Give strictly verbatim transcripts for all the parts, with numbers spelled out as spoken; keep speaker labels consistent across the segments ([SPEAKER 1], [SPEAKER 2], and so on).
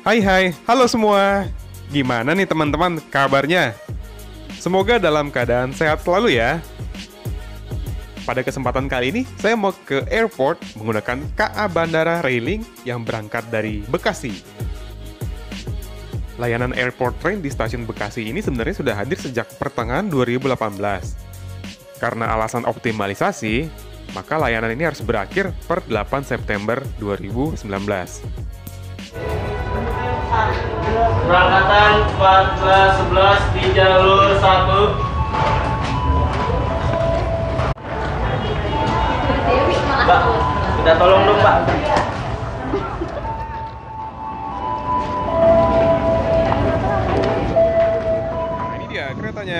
[SPEAKER 1] Hai hai, halo semua. Gimana nih teman-teman kabarnya? Semoga dalam keadaan sehat selalu ya. Pada kesempatan kali ini, saya mau ke airport menggunakan K A Bandara Railing yang berangkat dari Bekasi. Layanan airport train di stasiun Bekasi ini sebenarnya sudah hadir sejak pertengahan dua ribu delapan belas. Karena alasan optimalisasi, maka layanan ini harus berakhir per delapan September dua ribu sembilan belas.
[SPEAKER 2] Berangkatan empat belas sebelas di jalur satu. Mbak, kita tolong dong, Pak.
[SPEAKER 1] Nah, ini dia keretanya.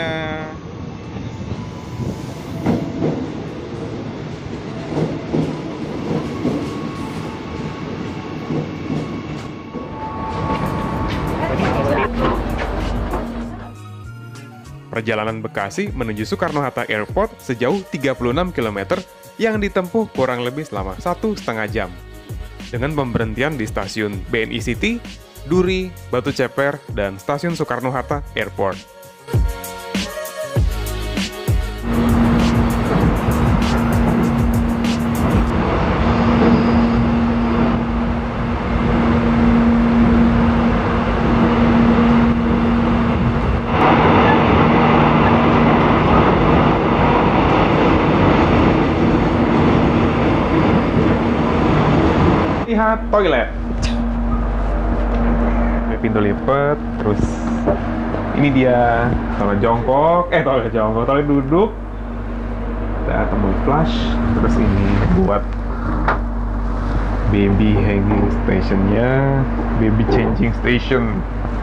[SPEAKER 1] Perjalanan Bekasi menuju Soekarno-Hatta Airport sejauh tiga puluh enam kilometer yang ditempuh kurang lebih selama satu setengah jam. Dengan pemberhentian di stasiun B N I City, Duri, Batu Ceper, dan stasiun Soekarno-Hatta Airport. Lihat toilet. Ini pintu lipat, terus ini dia toilet jongkok, eh toilet jongkok, toilet duduk. Ada tombol flush, terus ini buat baby hanging stationnya, baby changing station.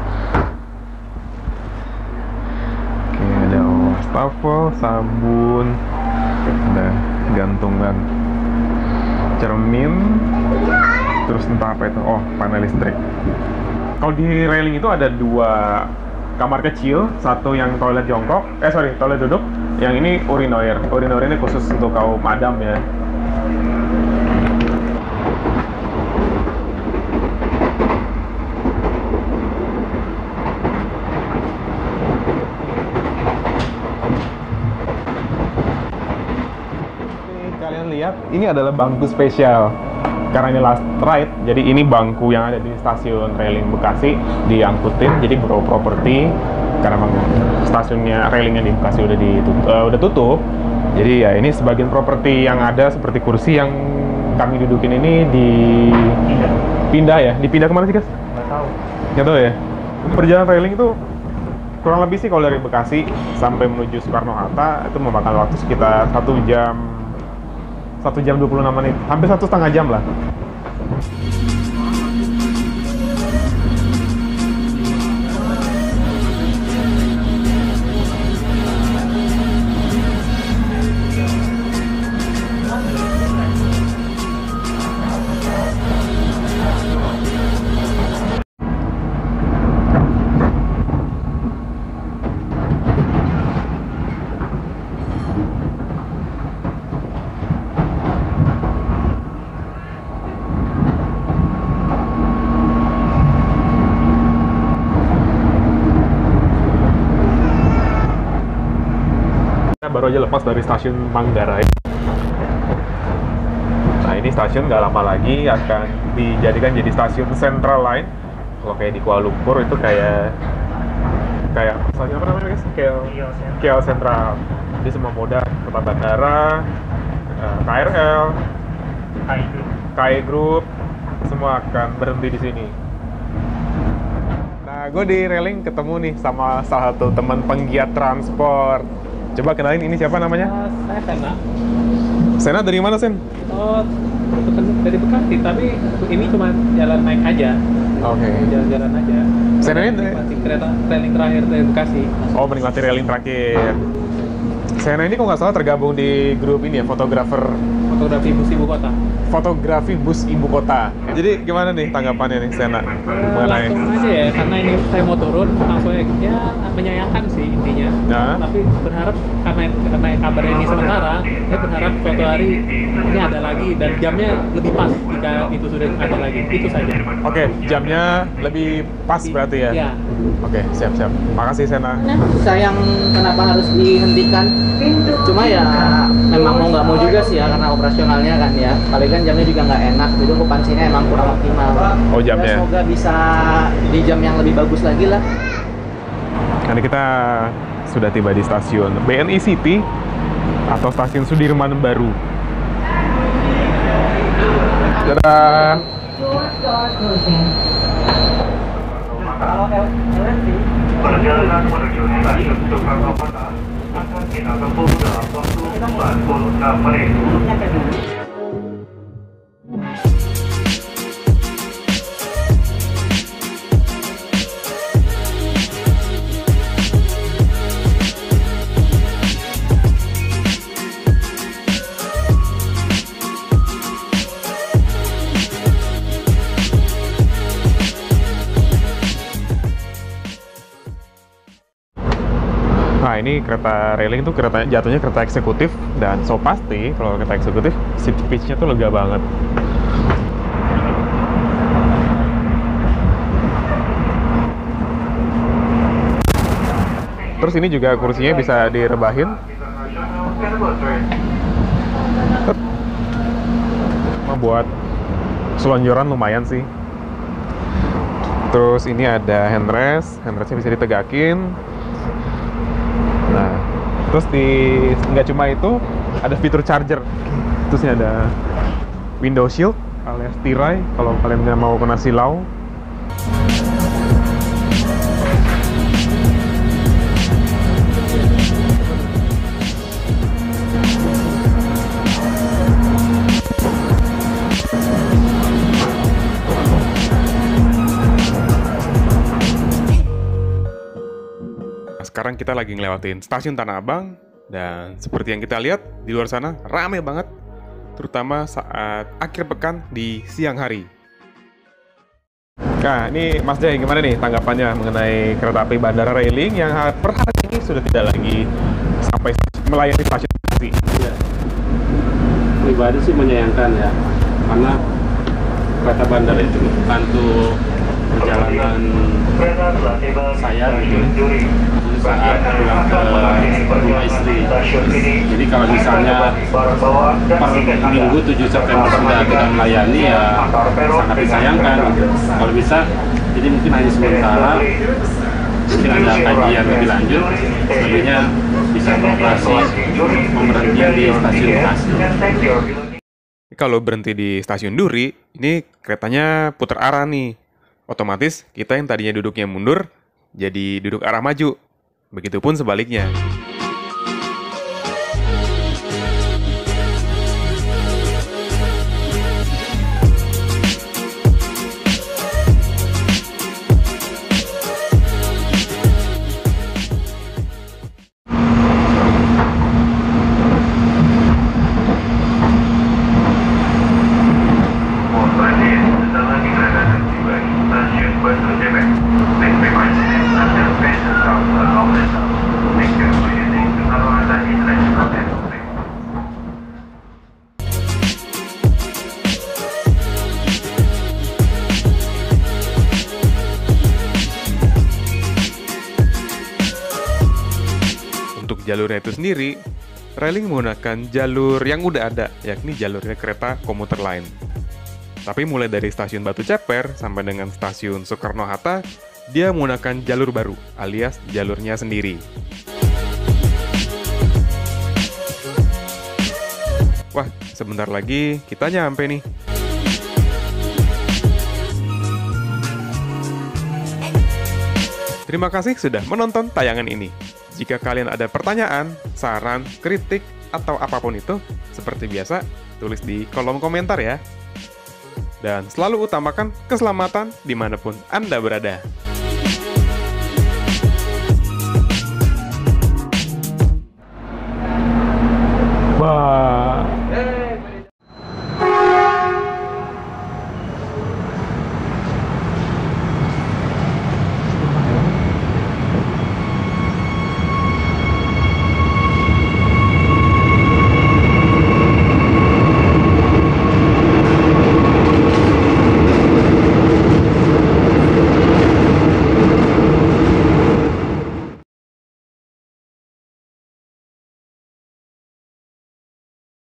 [SPEAKER 1] Oke, ada wastafel, sabun, ada gantungan cermin, terus entah apa itu, oh panel listrik. Kalau di railing itu ada dua kamar kecil, satu yang toilet jongkok, eh sorry toilet duduk, yang ini urinoir. Urinoir ini khusus untuk kaum adam ya. Kalian lihat, ini adalah bangku spesial. Karena ini last ride, jadi ini bangku yang ada di stasiun Railing Bekasi diangkutin, jadi bro properti. Karena memang stasiunnya railingnya di Bekasi udah ditutup, uh, udah tutup. Jadi ya ini sebagian properti yang ada seperti kursi yang kami dudukin ini dipindah ya, dipindah kemana sih guys?
[SPEAKER 2] Nggak tahu.
[SPEAKER 1] Nggak tahu ya. Perjalanan railing itu kurang lebih sih kalau dari Bekasi sampai menuju Soekarno-Hatta itu memakan waktu sekitar satu jam. Satu jam dua puluh enam menit, hampir satu setengah jam lah. Baru aja lepas dari stasiun Manggarai. Nah ini stasiun nggak lama lagi akan dijadikan jadi stasiun Central Line. Kalau kayak di Kuala Lumpur itu kayak kayak stasiun apa namanya guys? K L Central. Jadi semua moda kota bandara, K R L, K I Group, semua akan berhenti di sini. Nah gue di railing ketemu nih sama salah satu teman penggiat transport. Coba kenalin, ini siapa namanya?
[SPEAKER 3] Uh, saya Sena.
[SPEAKER 1] Sena dari mana, Sen?
[SPEAKER 3] Oh, dari Bekasi, tapi ini cuma jalan naik aja.
[SPEAKER 1] Oke. Okay.
[SPEAKER 3] Jalan-jalan aja.
[SPEAKER 1] Sena ini
[SPEAKER 3] menikmati kereta railing terakhir dari Bekasi.
[SPEAKER 1] Oh, menikmati railing terakhir. Sena ini kok nggak salah tergabung di grup ini ya, fotografer
[SPEAKER 3] Fotografi bus ibu kota.
[SPEAKER 1] fotografi bus ibu kota. Jadi gimana nih tanggapannya nih Sena
[SPEAKER 3] Eh,
[SPEAKER 1] mengenai?
[SPEAKER 3] langsung aja ya, karena ini saya mau turun, langsung ya menyayangkan sih intinya.
[SPEAKER 1] Nah.
[SPEAKER 3] Tapi berharap karena karena kabar ini sementara, saya berharap suatu hari ini ada lagi dan jamnya lebih pas jika itu sudah ada lagi. Itu saja.
[SPEAKER 1] Oke, jamnya lebih pas berarti ya?
[SPEAKER 3] Ya.
[SPEAKER 1] Oke, siap-siap. Makasih Sena.
[SPEAKER 4] Sayang kenapa harus dihentikan, cuma ya memang mau nggak mau juga sih ya, karena operasionalnya kan ya, paling kan jamnya juga nggak enak, jadi okupansinya emang kurang optimal.
[SPEAKER 1] Oh, jamnya.
[SPEAKER 4] Ya, semoga bisa di jam yang lebih bagus lagi lah.
[SPEAKER 1] Karena kita sudah tiba di stasiun B N I City atau stasiun Sudirman Baru. Dadah.
[SPEAKER 5] Perjalanan menuju stasiun Soekarno Hatta akan kita tempuh dalam waktu empat puluh enam menit.
[SPEAKER 1] Nah, ini kereta railing tuh kereta jatuhnya kereta eksekutif, dan so pasti kalau kereta eksekutif seat pitch-nya tuh lega banget. Terus ini juga kursinya bisa direbahin. Membuat selonjoran lumayan sih. Terus ini ada handrest, handrestnya bisa ditegakin. Nah, terus di nggak cuma itu, ada fitur charger. Terus ini ada window shield alias tirai kalau kalian nggak mau kena silau. Sekarang kita lagi ngelewatin stasiun Tanah Abang, dan seperti yang kita lihat di luar sana rame banget, terutama saat akhir pekan di siang hari. Nah, ini Mas Jai, gimana nih tanggapannya mengenai kereta api bandara railing yang per hari ini sudah tidak lagi sampai melayani stasiun Bekasi?
[SPEAKER 6] Ya. Pribadi sih menyayangkan ya, karena kereta bandara itu membantu perjalanan saya gitu saat pulang ke rumah istri. Jadi kalau misalnya per minggu tujuh September sudah tidak melayani, ya sangat disayangkan gitu. Kalau bisa, jadi mungkin hanya sementara, mungkin ada kajian lebih lanjut, sebenarnya bisa beroperasi pemberhentian di stasiun Bekasi.
[SPEAKER 1] Kalau berhenti di stasiun Duri, ini keretanya putar arah nih. Otomatis kita yang tadinya duduknya mundur, jadi duduk arah maju. Begitupun sebaliknya. Untuk jalurnya itu sendiri, railing menggunakan jalur yang udah ada, yakni jalurnya kereta komuter lain. Tapi mulai dari stasiun Batu Ceper sampai dengan stasiun Soekarno-Hatta, dia menggunakan jalur baru, alias jalurnya sendiri. Wah, sebentar lagi kita nyampe nih. Terima kasih sudah menonton tayangan ini. Jika kalian ada pertanyaan, saran, kritik, atau apapun itu, seperti biasa, tulis di kolom komentar ya. Dan selalu utamakan keselamatan dimanapun Anda berada.